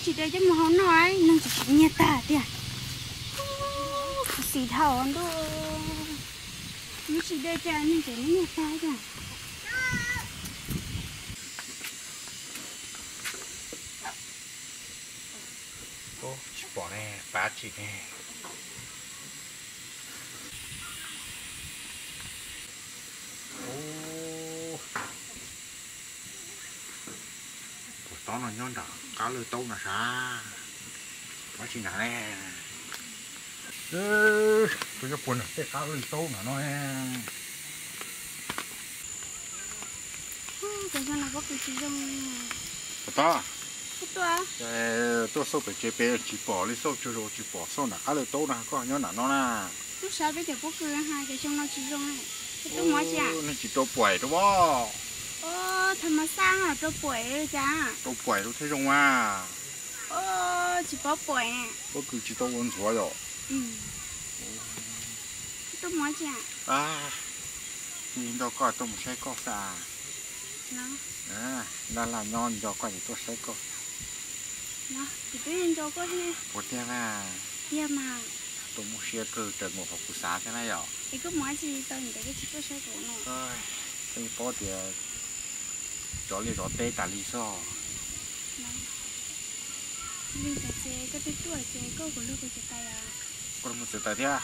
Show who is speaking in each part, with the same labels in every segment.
Speaker 1: chỉ đây chứ mà không nói nâng chỉ nhẹ tả đi à xì thầu anh đâu nó chỉ đây cho anh chỉ nó nhẹ tả chứ
Speaker 2: ô chỉ bỏ nè phá chị nè đó là nhon đỏ cá lưới tôm là sao nó chỉ là nè tôi cho buồn cái cá lưới tôm là nó
Speaker 1: cái sao nó có cái gì
Speaker 2: to
Speaker 1: tôi
Speaker 2: sâu phải chế bé chỉ bỏ đi sâu rồi chỉ bỏ sâu là cá lưới tôm là có nhon là nó nè
Speaker 1: tôi sao bây giờ có cười hai cái trong nó chỉ trong này tôi nói gì à
Speaker 2: nó chỉ tôi quẩy đúng không
Speaker 1: thầm mà sang à tôi quẩy cha
Speaker 2: tôi quẩy tôi thấy trong à
Speaker 1: chỉ có quẩy
Speaker 2: có cứ chỉ tôi uốn xóa rồi
Speaker 1: tôi nói gì à
Speaker 2: nhìn đâu coi tôi một xe có xa nó là nhon do coi thì tôi sẽ có
Speaker 1: nó thì tôi nhìn cho có đi
Speaker 2: của tiền à
Speaker 1: tiền mà
Speaker 2: tôi muốn xe cơ từ một học của xã thế này rồi
Speaker 1: thì cứ nói gì tôi nhìn thấy cái chiếc xe của nó
Speaker 2: ơi cái bó thì cho lý do tê ta lý do
Speaker 1: lý do chế có cái tuổi chế có của lúc cái tay à
Speaker 2: con một tay thế à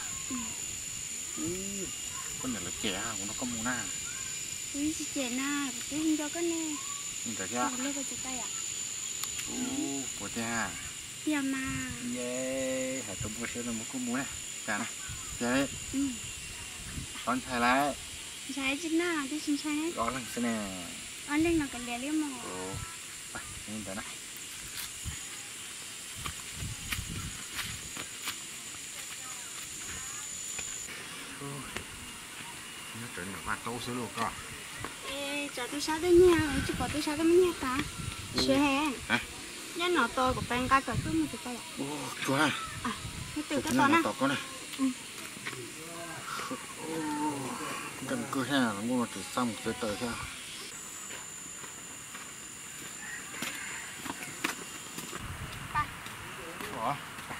Speaker 2: con nhỏ là trẻ à nó có mù na
Speaker 1: chị trẻ na tôi hình cho cái này
Speaker 2: nhìn thấy chưa
Speaker 1: lúc cái tay à
Speaker 2: của thế à
Speaker 1: dạ mà
Speaker 2: yeah hãy tôi mua xe là một con mù này cả này chơi con thay lại
Speaker 1: sai chứ na tôi xin sai
Speaker 2: đó là cái này
Speaker 1: anh lên là cái lẻ liếm mà
Speaker 2: nhìn thấy này nó trở nên hoa tấu xíu luôn cơ
Speaker 1: chả tôi sao đấy nha chứ có tôi sao đấy nha ta sữa hè nhá nó to của bên cái cỡ tôi một cái à
Speaker 2: chúa à
Speaker 1: nó từ cái to nè
Speaker 2: to con này cầm cơ ha nó mua từ xong một cái tờ ha ủa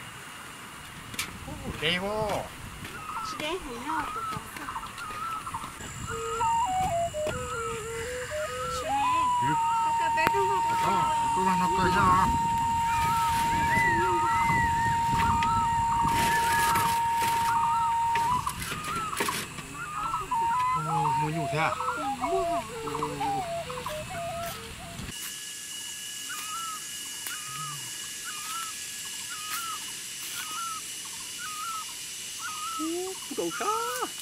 Speaker 2: đây vô
Speaker 1: chị đấy thấy nó từ có cái bé nó
Speaker 2: cô nó cười sao mua nhiều thế à đồ xa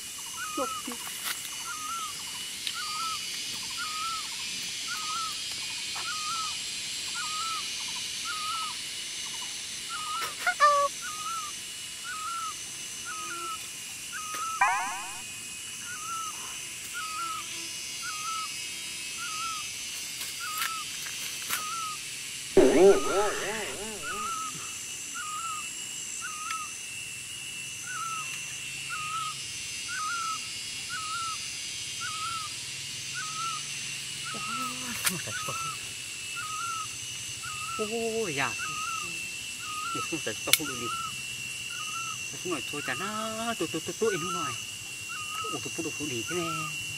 Speaker 3: ôi dạ để không phải tao không được đi không nói thôi chả nó tôi em không nói ủa tôi phụ đi thế này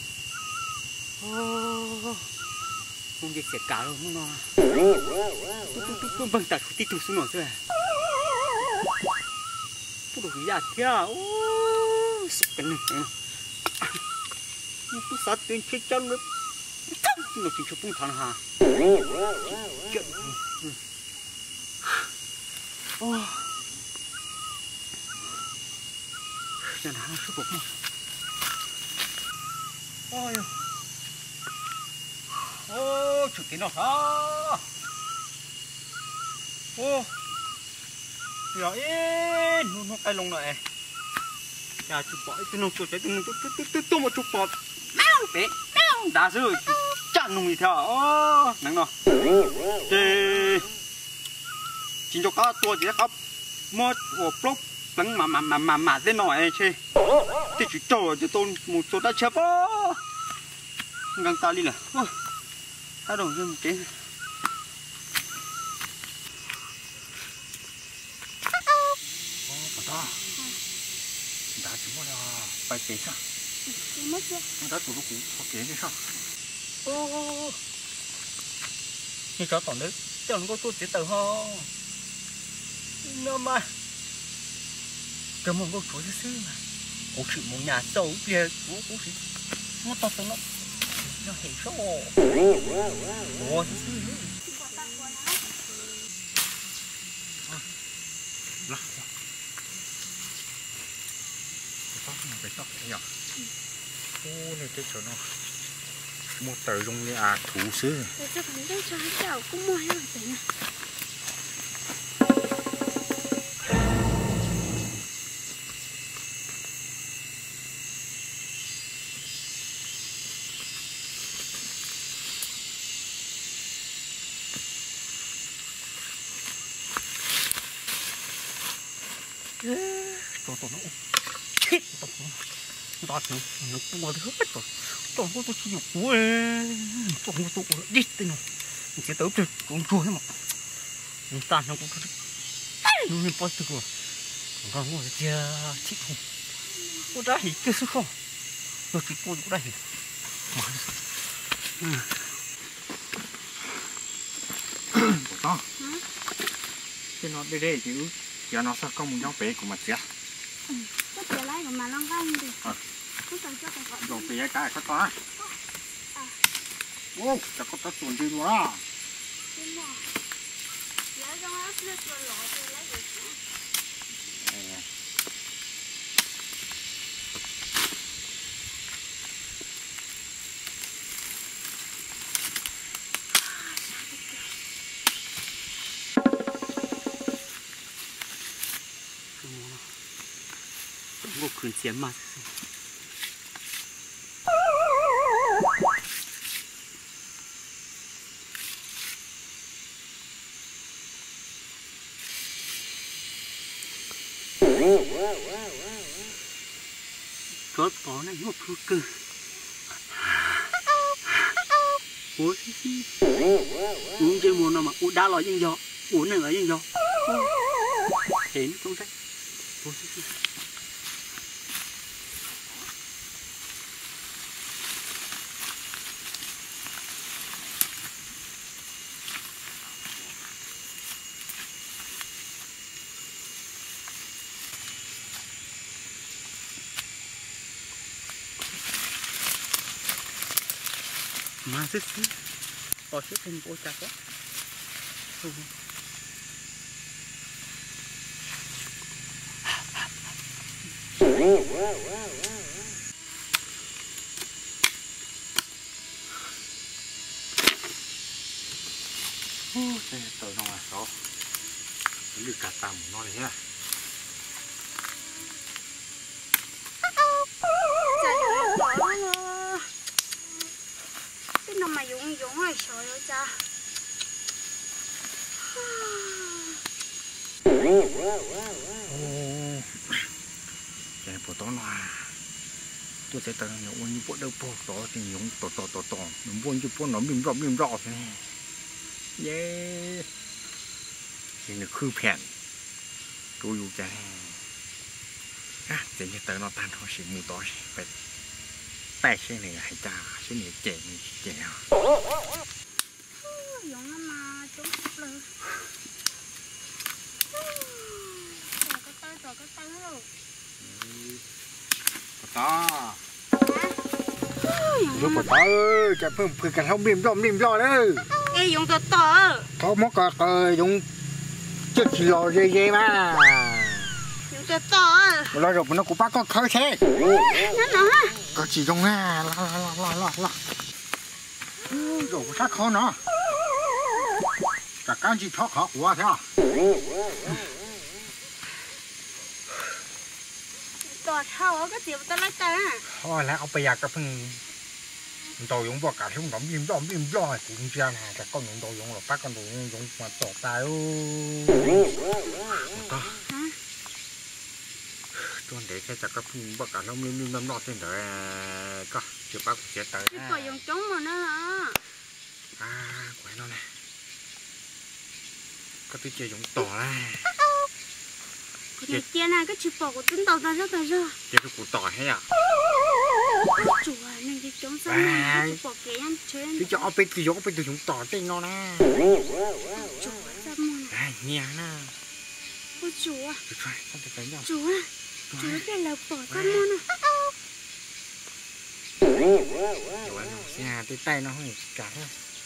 Speaker 3: không biết sệt cả đâu không nói tôi bằng tạt tí tôi xuống nói thôi phụ được dạ thế à sợ cái này tôi sát tuyên chết chân nữa nó chỉ cho phun thằng hà chuyện giờ nào sức bụng chủ tính nó sao giờ nó cái lông này ya chụp bọ tôi nông tôi một chụp bọ bé đã rồi chặn nông gì theo nắng nó thì chính cho các tua gì đó một blog bắn mà thế nổi chứ thì chỉ trâu cho tôi một số đã chớp ngang ta đi là thay đổi cho một cái
Speaker 2: đó đã chỉ muốn là bài kế sao
Speaker 1: mất chưa
Speaker 2: đã tụi nó cũng có kế như sao
Speaker 3: ô như cho tao đấy cho nó có tôi chỉ tờ ho nó mà cái mông có chuối xíu mà ủa chịu một nhà sâu kia ủa gì nó to nó hình số ủa
Speaker 2: là cái tóc nhỉ ô này cái chỗ nó một tờ dùng như thủ xứ
Speaker 1: để cho hắn đây cho hắn chảo cũng mua hết rồi nè
Speaker 3: tổ nó chết tổ nó cua hết rồi tổ có tôi chịu cua tổ có tôi đi tới nó chỉ tới được cũng cua thế mà mình tan nó cũng nó nên bắt được rồi còn ngồi chờ chết không có đã hiểu chưa không tôi chỉ cua cũng đã hiểu
Speaker 2: của to cái nó đây chứ giờ nó sao không muốn nhau bé của mặt chứ
Speaker 1: cái tiền lấy của mà nó văng đi cứ tự cho cái gọi
Speaker 2: đồ bé cái có to ô chắc có tao chuẩn bị luôn á
Speaker 1: đúng rồi lấy cho nó lấy cho lọ thì lấy được
Speaker 3: mộtคืนเสียมาก็ต่อนั่นงบคือโอ้ยจะมัวน่ะมาอุดาลอยยังยออุดหนึ่งยังยอเห็นตรงใช่โอ้ยมาซื้อพอซื้อเป็นโปรจักก็
Speaker 2: โอ้เต๋อน้องอ่ะเขาหรือกาตามน้องเลยฮะ
Speaker 1: cái nào mà dùng rồi sợ rồi cha
Speaker 2: cái bộ tao nói tôi sẽ tận dụng những bộ đâu bộ đó thì dùng tổ những bộ như bộ nó mềm rõ thế này yeah thì nó khư phèn tôi dùng cái à chỉ như tao nó tan thôi chỉ mù to phải tay cái này hay cha cái này chè
Speaker 1: dùng nó mà chúng lưng rồi cái tay luôn
Speaker 2: to lúc mà toจะเพิ่มเพื่อกันเขาบิ่มรอเลย
Speaker 1: ê dùng to
Speaker 2: เขามอกก็dùng chất lò dê mà
Speaker 1: dùng to
Speaker 2: lo rồi nó cũng bắt có khơi thế
Speaker 1: nó
Speaker 2: có chỉ trong nga la rồi sát khó nó cả cái gì thoát khó quá thế à
Speaker 1: to thao cái gì tao lấy ta
Speaker 2: thôi là ông bây giờ cái phần tàu dùng vào cả chúng đóng im lo cũng chưa nè cái con tàu dùng là bắt con tàu dùng mà tọt tay tuần để cái cái phần bắt cả nó im lo thế đấy có chưa bắt sẽ tới
Speaker 1: cái phải dùng trống mà nó
Speaker 2: quậy nó nè có tí chơi dùng tỏ này
Speaker 1: Cái này kia này cái chụp bỏ của chúng tao ta rất là rồi.
Speaker 2: Chứ cụ tỏi hay à?
Speaker 1: Chủ à, này cái chống sao này chụp bỏ cái ăn chơi ăn.
Speaker 2: Chứ cho bên thì cho bên thì chúng tỏi tên nó nè.
Speaker 1: Chủ à, sao mua
Speaker 2: À, nghe nè.
Speaker 1: Ôi chủ à.
Speaker 2: Chủ
Speaker 1: à, chủ cái là bỏ sao mua nè.
Speaker 2: Chủ à, xe cái tay nó hơi cả thôi.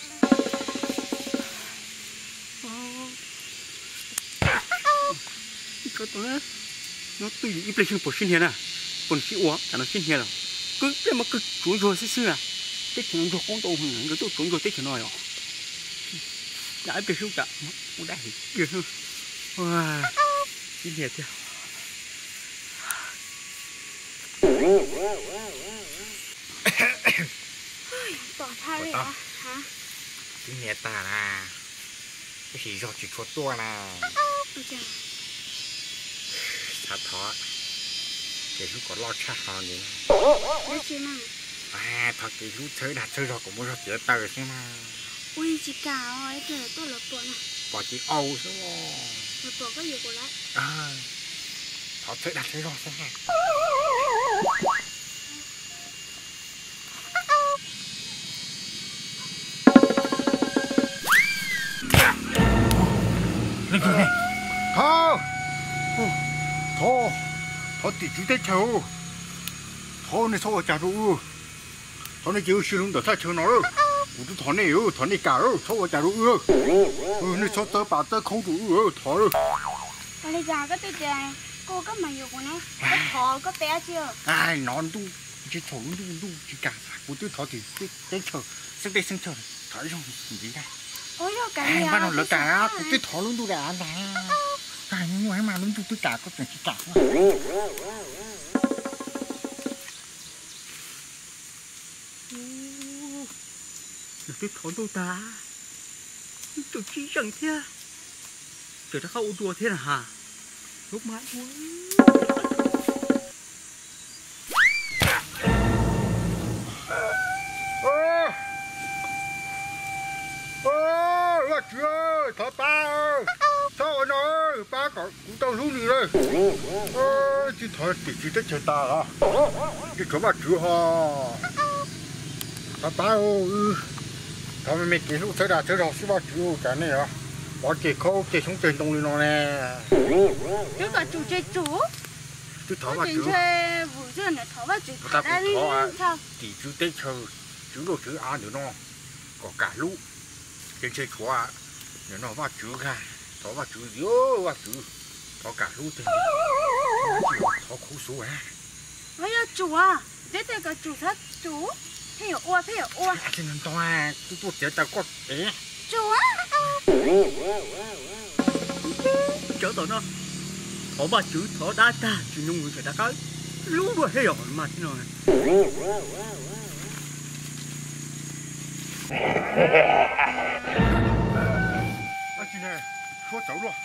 Speaker 3: Cái đó nó tùy ít lấy chừng bỏ xin hiền à, còn khi uống cả nó xin hiền à, cứ cái mà cứ trốn rồi xưa à, tết thì nó cho con tàu hưởng cái tụi trốn rồi tết thì nói à, đã biết શું cả, cũng đã hiểu hơn, wow, xin hiền thế.
Speaker 1: Bỏ tha đi à, hả?
Speaker 2: Cái nhà ta là cái gì do chỉ cho tôi nè. Sao thọ cái lúc có lo chắc hơn đi.
Speaker 1: Đấy chứ mà.
Speaker 2: À, thật cái lúc chơi đặt chơi rồi cũng muốn cho chị tờ xem mà.
Speaker 1: Ui chị cả ơi, trời tôi lột tuổi này.
Speaker 2: Bỏ chị Âu xuống.
Speaker 1: Lột tuổi có gì của lại?
Speaker 2: À, thọ chơi đặt chơi rồi xem ha. Lên kia này. Thọ tỷ chú tới chầu. Thọ này sao chả đủ. Thọ này chịu sử dụng được sao chịu nó đâu. Thọ này cả đâu, sao chả đủ. Này sao tớ bảo tớ không đủ thọ đâu.
Speaker 1: Bây giờ cái tôi chơi, cô có mà nhiều của nó, có thọ có té chưa?
Speaker 2: Ai non tu, chỉ thọ tu chỉ cả. Của tôi thọ thì tới chờ, sang chờ, thọ xong gì đây?
Speaker 1: Ôi đâu cả nhà.
Speaker 2: Bắt đầu lỡ cả, tôi thọ luôn tu đã nè. Cái ngoài mà luôn tu cả có chuyện chỉ cả.
Speaker 3: Cái thỏ đâu ta, tôi chỉ rằng thế, trời đã khâu đùa thế là hả? Lúc mãi quá.
Speaker 2: Là chưa, thọ ba ơi, sao nó ơi, ba có cũng tao luôn gì đây. Chỉ thọ chỉ tới chờ ta à, cái chỗ mà chưa ha. Thọ ba ơi, thọ mày kỹ lúc chơi rồi, xí ba chưa cả này à, bỏ chỉ khâu chỉ xuống trên đông đi nó nè.
Speaker 1: Chứ cả chủ chơi chủ.
Speaker 2: Chứ thọ ba chưa.
Speaker 1: Chơi vụ giờ này thọ ba chủ thả ra đi sao?
Speaker 2: Chỉ chú tới chờ, chú đồ chú ăn được nó, có cả lũ. Trên chơi chúa à, nếu nó vào chú ra, nó vào chú dữ vào chú, nó cả lũ tình, nó khổ số à.
Speaker 1: Bây giờ chủ à, thế thì cả chủ thắt chủ, thế hiểu ua.
Speaker 2: Thì nên to à, tôi chỉ tao có thế.
Speaker 1: Chủ á.
Speaker 3: Chớ tao nó, thỏ ba chữ thỏ đá ta, chỉ nung người ta cái, lú đuôi hay rồi mà thế nào?
Speaker 2: Chị này, số cháu rồi.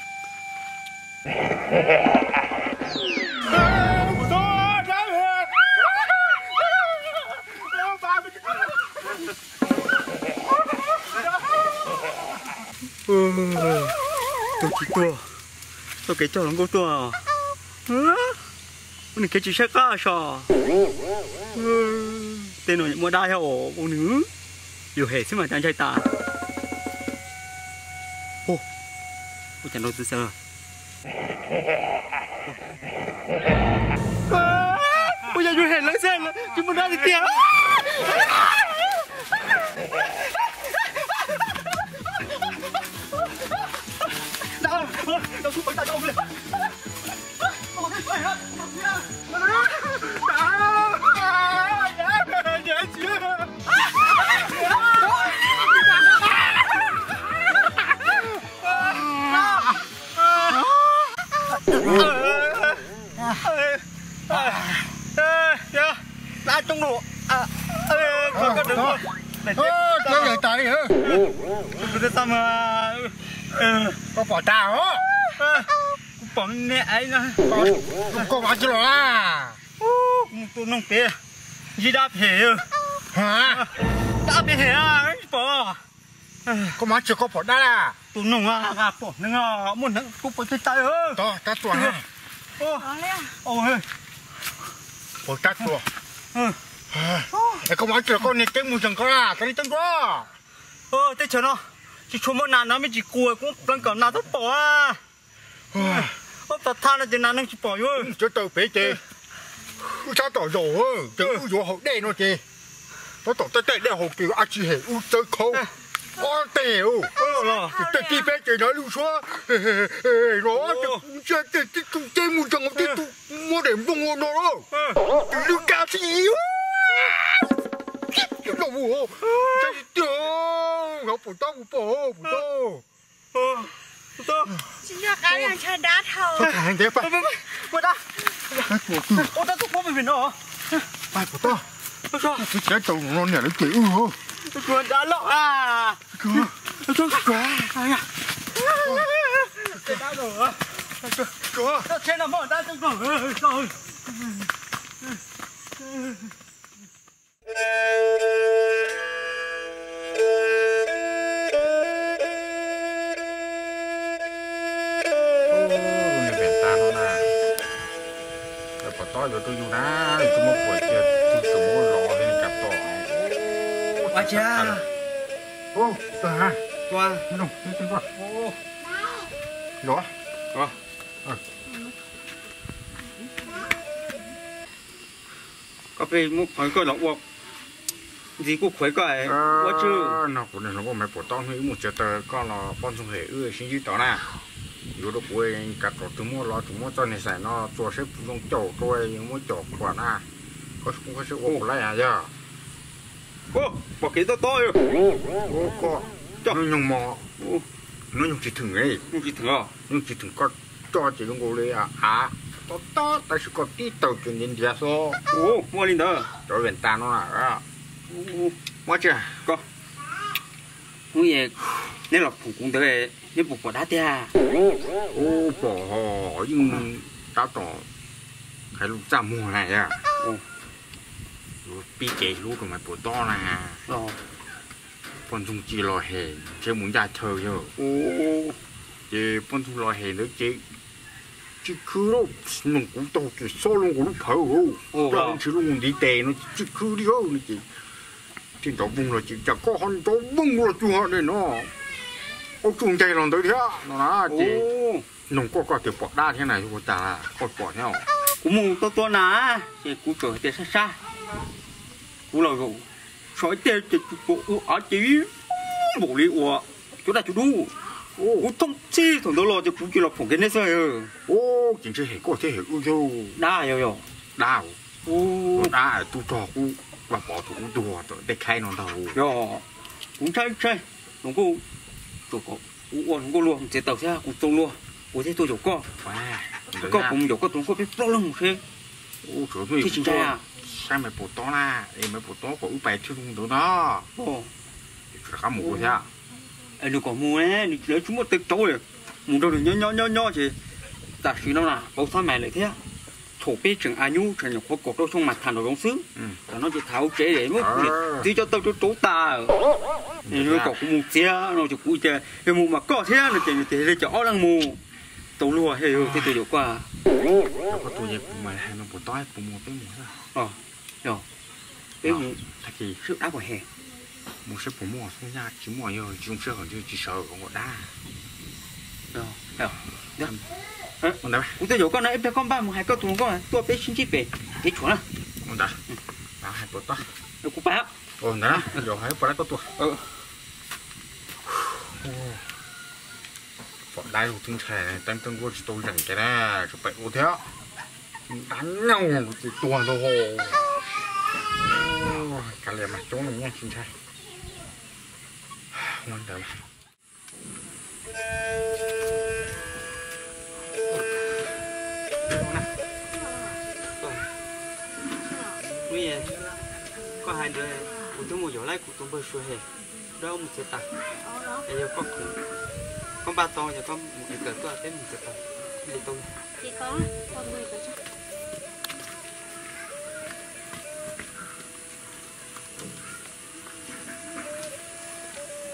Speaker 3: Tôi chỉ tôi kể cho nó cô tua. Mình kể chỉ sẽ cá sao? Tên nó mua đai hả ổ con nữ? Dù hệ xí mà chẳng chạy ta. Ô, tôi chẳng đâu từ sơ. Bây giờ dù hệ lấy xe là chúng mình ra thì tiền. Đâu xuống phải đâu lên. Đã trong độ có đứng không?
Speaker 2: Nó giờ tới hả?
Speaker 3: Tôi sao mà
Speaker 2: có bỏ tao á?
Speaker 3: Bỏ mẹ ấy nè.
Speaker 2: Có bỏ chưa à?
Speaker 3: Tôi nông tế gì đáp hệ
Speaker 2: hả?
Speaker 3: Đáp hệ à? Bỏ
Speaker 2: có má chưa có bỏ đá à?
Speaker 3: tôi nông à bỏ nó muốn nó cũng bỏ tay ơi.
Speaker 2: Ta tuần ha.
Speaker 1: Đó đấy à.
Speaker 3: ôi
Speaker 2: Ôi chắc rồi. Ê, không nói chuyện con này tiếng mùi chẳng có à, cái này tiếng có.
Speaker 3: thế chờ nó chỉ chua một nàn nó mới chỉ cùi cũng đang còn nào thất bỏ à ta than là chỉ nàn nó chỉ bỏ vô
Speaker 2: Chứ tao phế chị. Sao tỏ rổ ơi, chứ rổ hậu đen nó chị. Nó tỏ tay đen hậu kỳ á chị hề u chơi khâu. Con tiểu. Tao chỉ phế chị nói lưu xóa. Nó chơi mùi chẳng có tí mua để bông hồn nó đâu. Lưu ca chị yếu. Cái đồ mùa. Chạy tiêu. Nó phủ tao, phủ tao.
Speaker 1: Chị cho cái này chơi đá thầu.
Speaker 2: Thôi thả hành thế phải.
Speaker 3: Ôi ta ôi ta thúc bố mình nó
Speaker 2: Phải phủ tao. Cái trái tàu nó nhảy nó kiểu
Speaker 3: Cuốn đã lộ à
Speaker 2: Chưa quá.
Speaker 3: Cái đã đổ à ta trên là bọn ta từng đổ rồi
Speaker 2: Tôi rồi tôi dùng đá tôi muốn quậy kia tôi muốn lò lên cặp tổ
Speaker 3: à cha
Speaker 2: ô tôi ha
Speaker 3: qua
Speaker 2: nó tôi qua lò
Speaker 3: có phải một phải coi là uống gì cũng phải coi quá chứ
Speaker 2: nó cũng này nó có mấy bộ to hơn một chợ tờ con là con sông hệ xin chứ tao nè dù đó quay cặp tổ tôi muốn cho này xài nó cho xếp trong chậu tôi muốn chậu quả na có không có sự ổn lại à giờ
Speaker 3: bỏ cái to rồi
Speaker 2: có nó nhung mò nó nhung chỉ thừng ấy nhung chỉ thừng con cho chỉ trong cô đấy to tại sao có tí tàu chuyển đến địa số
Speaker 3: mua lên đó
Speaker 2: rồi bên ta nó là mua chưa
Speaker 3: có muốn gì nếu là phụ cũng tới nếu phụ bỏ đá tia
Speaker 2: bỏ nhưng tao tỏ cái lúc ra mùa này à bị kẹt lúc của mày bỏ to nè con dùng chỉ lò hè chứ muốn ra thờ rồi chứ con dùng lò hè nữa chứ cứ đâu nó cũng to cái số luôn cũng thở rồi chứ luôn đi tè nó chứ cứ đi hơn chị trên đó bung là chị chẳng có hòn đó bung là chuột này nó ô chuồng chạy lòng tới thế nó là chị nông có kiểu bỏ đá thế này của ta có bỏ theo
Speaker 3: cũng muốn to ná chị cũng trở về xa xa cũng là rồi sói tê chị bộ ở chỉ bộ lý của chỗ này chỗ đu cũng thông chi thằng đó lo cho cũng chỉ là phòng cái này thôi
Speaker 2: chính là hệ có thể hệ ưu châu
Speaker 3: đá rồi
Speaker 2: đá đá tu trò cũng và bỏ thủ đùa để khai nó đầu
Speaker 3: rồi cũng chơi nó cũng chỗ có cũng có luôn chế tàu xe cũng tông luôn cũng thế tôi chỗ có cũng chỗ có tôi có biết rõ lắm thế
Speaker 2: thì chính ra sao mày bỏ to la em mày bỏ to có úp bài chưa không được đó cả mù thế à
Speaker 3: em được có mù đấy lấy chúng một tịch trâu rồi mù đâu được nhó chứ giả sử đâu là bao sao mày lại thế thổ bê trường ai nhu trường nhập quốc đâu trong mặt thành đồ đông xứ nó chỉ tháo chế để mất tí cho tao cho trố ta rồi có mù xe nó chỉ cúi chơi cái mù mà có thế là chỉ để cho đang mù tàu lùa hay rồi thì tôi được qua
Speaker 2: có tôi dẹp mà hay nó bỏ tối bỏ mù cái mù
Speaker 3: rồi cái mù
Speaker 2: thật gì
Speaker 3: sức đá của hè
Speaker 2: mù sẽ bỏ mù xuống ra chỉ mù rồi chúng sẽ còn chỉ sợ còn đá
Speaker 3: rồi cũng tôi có nói em con ba một hai con tuồng con tôi bé xin chip về cái chỗ nào
Speaker 2: đó hai bỏ to
Speaker 3: được cũng bao
Speaker 2: đó rồi hai bỏ to bỏ đai của chúng trẻ tăng tăng của tôi dành cái này chụp bệnh ô thế đánh nhau thì tuồng đâu cả liền mặt chỗ này nha chúng trẻ ngon đấy
Speaker 3: bây giờ có hai đứa của tôi mua giỏ lại của tôi bơi xuôi hè đó một sẽ tặng bây giờ con ba to giờ con một cái cỡ tôi tới một sẽ tặng để tôi
Speaker 1: chị có con 10 cái chứ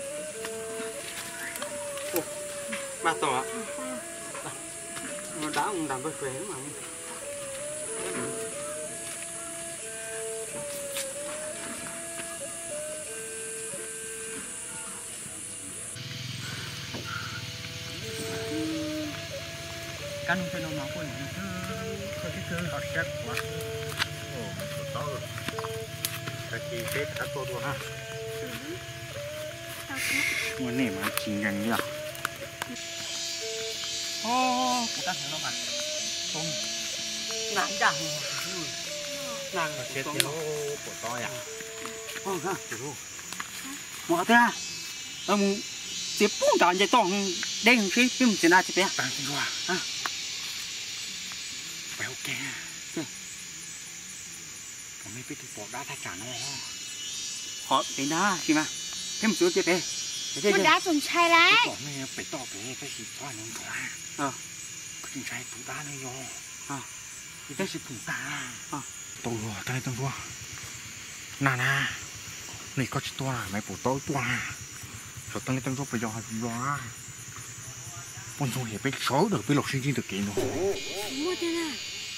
Speaker 3: ba to ạ nó đá không làm bơi khỏe mà. Căn cái nó máu của nó cứ họ xét quá.
Speaker 2: Ồ, mình có to rồi. Cái gì thế đã to rồi ha.
Speaker 3: Muốn này mà chín gần như à? Ô, cái ta thấy nó mà. Không. Nặng chẳng. Nặng
Speaker 2: Nó chết thì nó của to à.
Speaker 3: Không ha. Mua thế à? Ông tiếp bún cả vậy to đen cái phim trên đây chị bé.
Speaker 2: Tăng rồi à. Béo kè. Còn mấy cái bộ đá thay cả nó.
Speaker 3: Họ cái đá chị mà. Thêm một chút chị bé.
Speaker 1: Một đá trồng chai đấy.
Speaker 2: Bỏ mẹ phải to cái gì to nó có à. Cái trồng chai phụ đá này rồi. Cái gì phụ đá. To rồi, tay to rồi. Nà. Này có chút to à, mấy bộ to to à. Rồi tăng lên tăng rồi bây giờ rồi. Con số hệ biết số được với lộc sinh thực kiện rồi.
Speaker 1: Mua thế nào?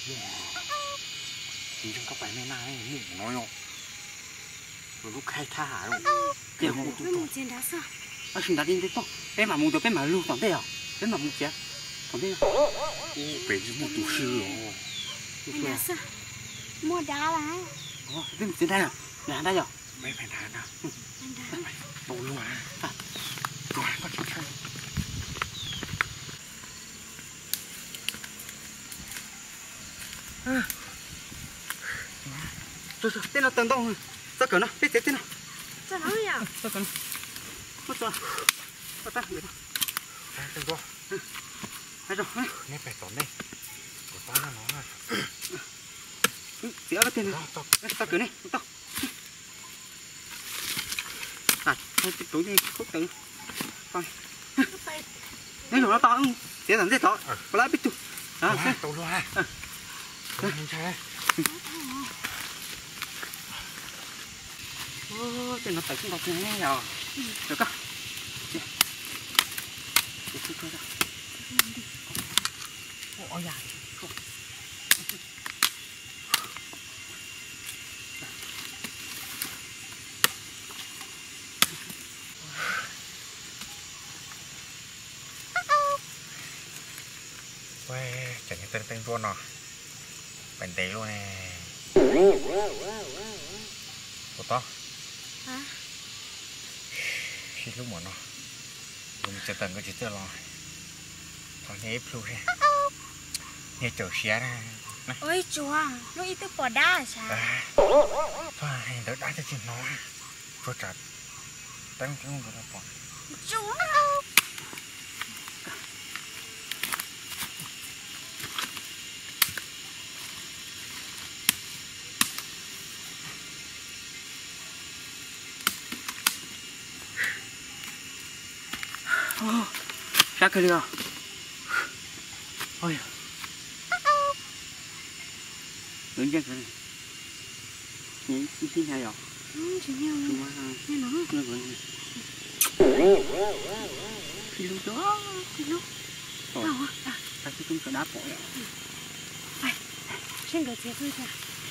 Speaker 2: Chỉ trong các bạn này này miệng nói không. Rồi lúc khai thả rồi.
Speaker 3: Giờ một
Speaker 1: Với một tiền đá sao?
Speaker 3: à chúng ta đi tới to. Em mà mua được em mà lưu tổng đây à? Em mà mua chết. Tổng đây à?
Speaker 2: Về chứ một tủ sư rồi.
Speaker 1: Anh đá sao? Mua đá lá.
Speaker 3: Ồ, em trên đây à? Nhà đây à?
Speaker 2: Mấy phải đá nào.
Speaker 1: Anh đá.
Speaker 2: Tổ luôn à. Rồi có chút sao.
Speaker 3: Rồi, tên là tầng đông. Sao cỡ nó? Biết tên nào?
Speaker 1: Sao nó nhỉ?
Speaker 3: Sao cỡ nó? Mất rồi. Sao ta? Để
Speaker 2: À, từng rồi.
Speaker 3: Hay rồi.
Speaker 2: Nghe phải tổn đây. Của to nó rồi.
Speaker 3: Xỉa cái tên này. Sao cỡ này? Tao. À, thôi tiếp tục đi khúc tự. Coi. Nếu nó to không? Xỉa làm thế to. Có lẽ biết tu. À,
Speaker 2: Tổ luôn à. Rồi nhìn thấy.
Speaker 3: Ô, tên nó phải cũng đọc nghe rồi. Được không? Để tôi coi ra. Ôi da.
Speaker 2: Uầy, chẳng như tên luôn rồi. Bánh tế luôn nè. Của to.
Speaker 1: Hả?
Speaker 2: Khi lúc mà nó dùng cho tầng cái chữ rồi. Thôi nếp luôn nè. Nghe chỗ xé nè.
Speaker 1: Ôi chúa, nó ít tức bỏ đá là sao?
Speaker 2: Thôi hành đỡ đá cho chuyện nó. Rồi chặt. Tăng cái không có bỏ.
Speaker 1: Chúa.
Speaker 3: Sao cái được? Ôi. Đứng chân rồi. Nhảy xin hay rồi.
Speaker 1: Chỉ nhau
Speaker 3: Nhưng mà
Speaker 1: nghe nó.
Speaker 3: nó vẫn. Khi lúc đó.
Speaker 1: Thì lúc.
Speaker 3: Rồi.
Speaker 1: Nào à?
Speaker 3: Ta sẽ không có đá bỏ.
Speaker 1: Này. Trên cái chiếc thôi kìa.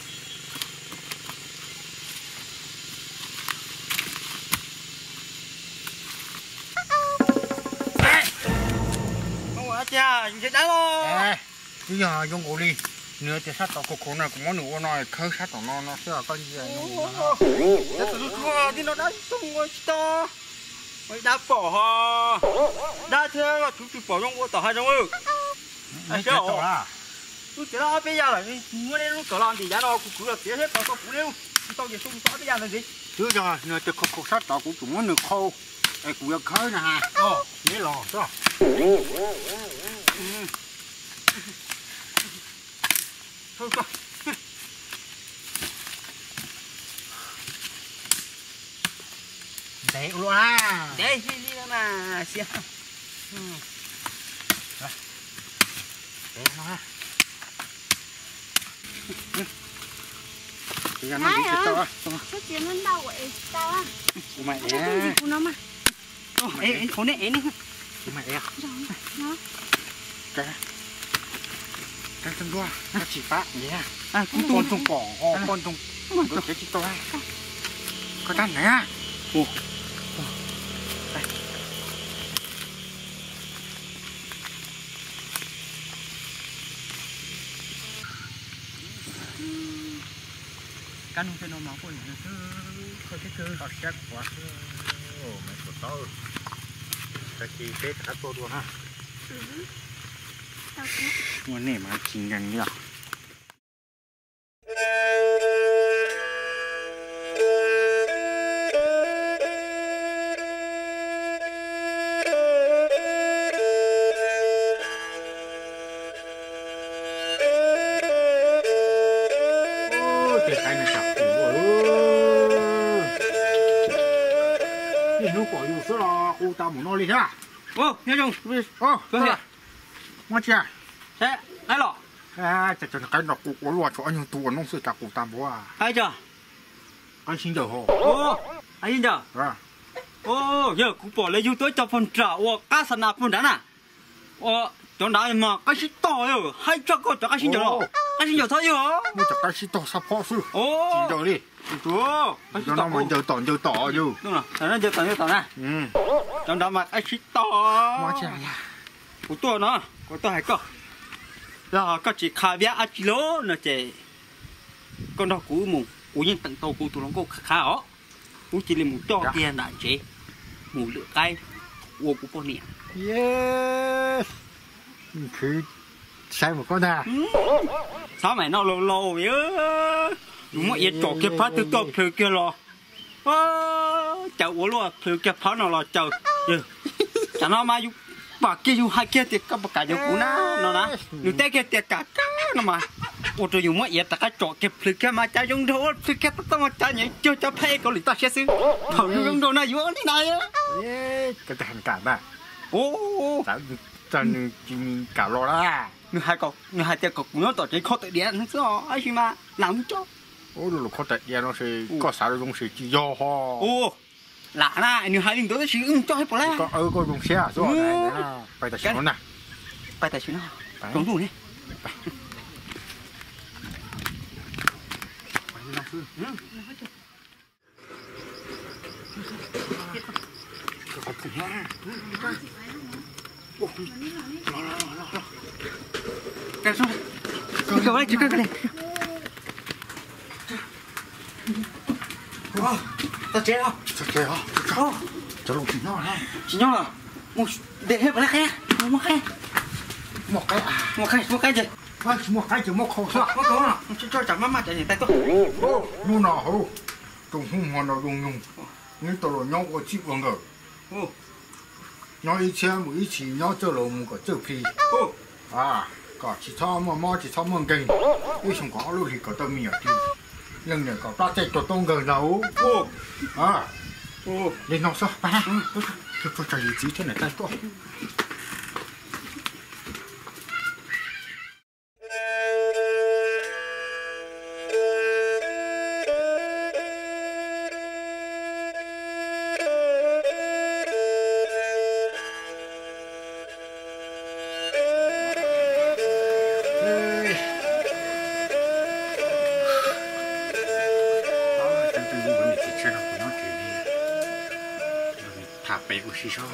Speaker 3: Chà, sẽ đá luôn.
Speaker 2: Bây giờ dùng cổ đi. Nữa thì sát tỏ cổ này cũng có nụ nói khơi sát tỏ nó sẽ là con gì vậy.
Speaker 3: Đi nó đá tung ngồi to. Mày đá bỏ ha. Đá thế là chúng chỉ bỏ trong ngôi tỏ hai trong ư.
Speaker 2: Anh chết tỏ à?
Speaker 3: Tôi chỉ là bây giờ là mua đến lúc cỡ làm thì giá nó cũng cứ là tía hết tao có phụ điêu. Tao chỉ xung xóa bây giờ là gì?
Speaker 2: Chứ rồi, nữa thì khô sát tỏ cũng cũng có nụ khô. Ê, cũng là khơi nè ha. Nhớ lò, chứ.
Speaker 3: Thôi coi.
Speaker 2: Đấy luôn à.
Speaker 3: Đấy, đi nữa mà. Xíu.
Speaker 2: Đấy nó ha. Thì nó đi chết to.
Speaker 1: Chút tiền hơn đâu vậy? Tao á.
Speaker 2: Của mày
Speaker 1: Nó không gì của nó mà.
Speaker 3: Ê, khốn này, ê này.
Speaker 2: Của mày à?
Speaker 1: Rồi, nó.
Speaker 2: Cái. cái chân đua nó chỉ phát vậy à
Speaker 3: cũng
Speaker 2: con trùng cỏ con trùng cái chỉ to có tan này à
Speaker 3: ồ cái nông dân nó máu của nó có cái cơ
Speaker 2: nó xét quá mày của tao cái chi tết cả tôi luôn ha muốn này mà chín gần như cô ta muốn nói gì thế?
Speaker 3: ô nghe chung
Speaker 2: ô
Speaker 3: có gì
Speaker 2: ngon chưa?
Speaker 3: thế đấy lọ
Speaker 2: chắc cái nó cô có loa cho anh tu nó sự cả cô ta bố à
Speaker 3: ai chưa
Speaker 2: anh xin giờ hồ
Speaker 3: ô anh xin chờ
Speaker 2: à
Speaker 3: ô giờ cũng bỏ lấy youtube cho phần trả ô cá sấu nạp phần đó nè ô chỗ nào mà cái gì to rồi hay cho cô cho cái xin giờ rồi cái xin giờ thôi rồi
Speaker 2: mới chắc cái xin to sắp phô sư
Speaker 3: ô
Speaker 2: xin giờ đi
Speaker 3: chúa
Speaker 2: cho nó mình giờ tỏ chứ
Speaker 3: đúng rồi nó giờ tỏ nè trong đó mà cái gì to
Speaker 2: ngon chưa à
Speaker 3: của tôi hay có giờ có chỉ khai biết ăn lố nó chỉ con đó của mù của những tận tàu của tụi nó có khá ó của chỉ là mù cho tiền đại chế mù lửa cay của bọn nè
Speaker 2: yes cứ sai một con à
Speaker 3: sao mày nó lâu lâu vậy đúng rồi trộn cái phát từ tàu từ kia lo chậu của lo từ cái phát nào lo chậu chả nó mà bà kia dùng hai kia thì các bà cả dùng cũ nó nè dùng tay kia thì cả nó mà ôi trời dùng mọi gì ta cái trọ kẹp phơi kia mà cha dùng đồ phơi kia tao mà cha nhảy chưa cho phê có lý ta sẽ xứ thằng dùng đồ này dùng thế này á
Speaker 2: cái thằng cả mà
Speaker 3: ô
Speaker 2: chân cả lo đó
Speaker 3: người hai tiền cọc nó tỏ trên kho tự điện nó sao ai xí mà làm cho
Speaker 2: ô đồ kho tự điện nó sẽ có sao dùng sự chỉ do ho
Speaker 3: ô lạ na người hai linh tối sẽ cho hết bỏ ra
Speaker 2: có dùng xe rồi này phải tài xỉu nó nè
Speaker 3: phải tài xỉu nó đúng đủ đi cái số cái này cái này tao chết không
Speaker 2: cho lùng chỉ nhau này
Speaker 3: chỉ nhau là một để hết vào đây một cái gì
Speaker 2: một cái chỉ một khẩu
Speaker 3: một khẩu nào cho chẳng má chạy tay tôi
Speaker 2: nu nào hổ trùng hung hoàn nào dùng nhưng tôi là nhau có chịu bằng rồi nhau ít xe một ít chỉ nhau cho lùng một cái chữ phi à có chỉ cho mà chỉ cho măng kinh ít không có luôn thì có tao miệng thì nhưng này có ta chạy tổ tông gần đâu à lên nó sao ba tôi chạy gì thế này tay tôi xí xó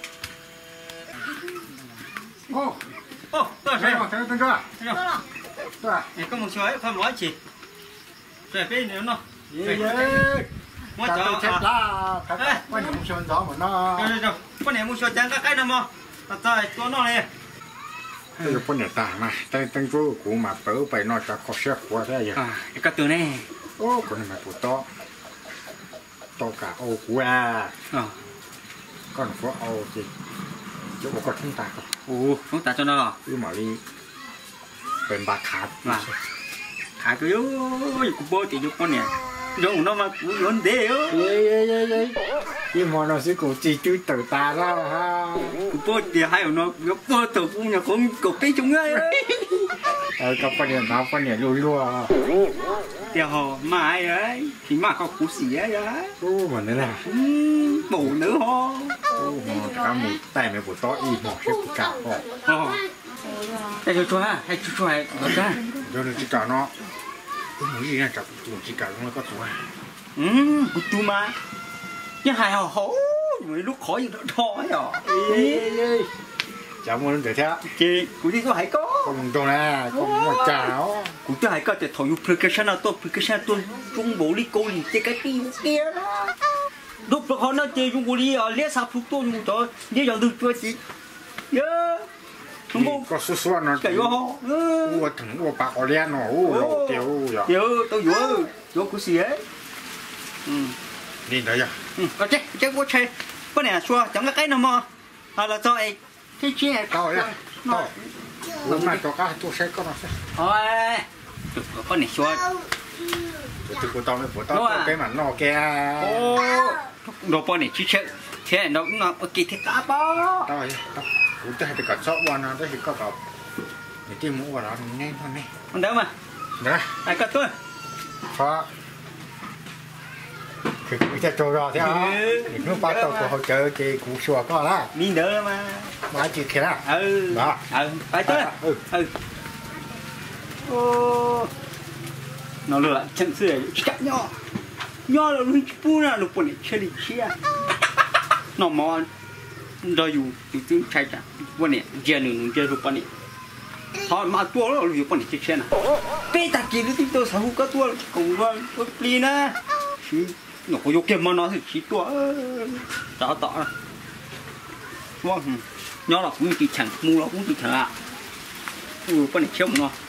Speaker 3: tôi
Speaker 2: thấy không thấy chưa
Speaker 3: tôi có một số ấy phải nói chị về bên nữa nó
Speaker 2: mua cho chết lá quan trọng sơn đó mà nó
Speaker 3: con này mua cho chẳng cái nào mà tại tôi nó này
Speaker 2: cái con này ta mà tên chú của mà bớ phải nó cho khó xếp quá thế vậy
Speaker 3: cái từ này
Speaker 2: con này mà bụt to cả ô của con phố ô thì chỗ có chúng ta
Speaker 3: chúng ta cho nó
Speaker 2: cứ mà đi bên bạc khát
Speaker 3: khát cứ cũng bố thì con này dùng nó mà cũng lớn thế
Speaker 2: nhưng mà nó sẽ cũng chỉ chú từ ta ra ha
Speaker 3: cũng bố thì hay nó bố từ cũng nhà cũng cục cái chúng ấy
Speaker 2: các con này lùa
Speaker 3: thì họ mà ai ấy thì mà có cú xỉ ấy
Speaker 2: mà nữa là
Speaker 3: bổ nữa ho
Speaker 2: mà cả một tay mày bổ to y mỏ hết cả ho
Speaker 3: Đây cho ha, hay cho hay, được ha.
Speaker 2: Rồi được chỉ cả nó. Cái mũi gì này chặt tuột chỉ cả nó có tuổi.
Speaker 3: Cút tu mà. Nhưng hài hò hổ, mấy lúc khó gì đó thôi à.
Speaker 2: Chào mừng đến thế.
Speaker 3: Chị, cút đi có hay có.
Speaker 2: Không đâu nè, không mà chào.
Speaker 3: Cút tu hay có để thổi application nào tôi trung bộ đi cô đi cái kia đó. Lúc đó nó chơi trung bộ đi lẽ sao phục tôi trung bộ như dòng từ chua chị.
Speaker 2: Có số số nó
Speaker 3: cái vô
Speaker 2: thằng bạc họ đen nó lộ tiêu vậy.
Speaker 3: Tôi vô cái gì ấy.
Speaker 2: Đi đấy à?
Speaker 3: Có chứ có chơi. Cái này xua chẳng cái nào mà. Là cho ai cái chuyện này.
Speaker 2: Tao đấy. Tao. Hôm nay cho cái tôi sẽ có nó sẽ.
Speaker 3: Thôi. Con này xua.
Speaker 2: Tôi của tao cái mà nó kia.
Speaker 3: Đồ con này chứ chơi. Thế nó cũng nó kỳ thế cả bao.
Speaker 2: Tao cũng thấy cái sọ quan nó thấy có cậu. Để tìm mũ vào đó nhanh thôi này.
Speaker 3: Con đâu mà.
Speaker 2: Đấy.
Speaker 3: Ai cắt tôi.
Speaker 2: Phá. Cứ sẽ trôi ra thế à? Nó bắt đầu của họ chơi cái cú xùa có lá.
Speaker 3: Đi nữa mà.
Speaker 2: Má chị kia đó.
Speaker 3: Đó. Phải tới. Nó lừa chân xưa chắc nhỏ. Nhỏ là lúc bu nào lúc bọn này chơi đi chia. Nó mòn. Rồi dù chúng chạy ra bọn này giờ nữa giờ lúc bọn này. Họ mà tua nó lúc bọn này chơi nè. Bây ta kia lúc tôi sao có tua cùng con pli nè. Nó có vô mà nó thì chỉ tua. Tỏ ra. Vâng. Nhỏ là cũng chỉ chẳng mua nó cũng chỉ chẳng ạ. Bọn này chơi nó.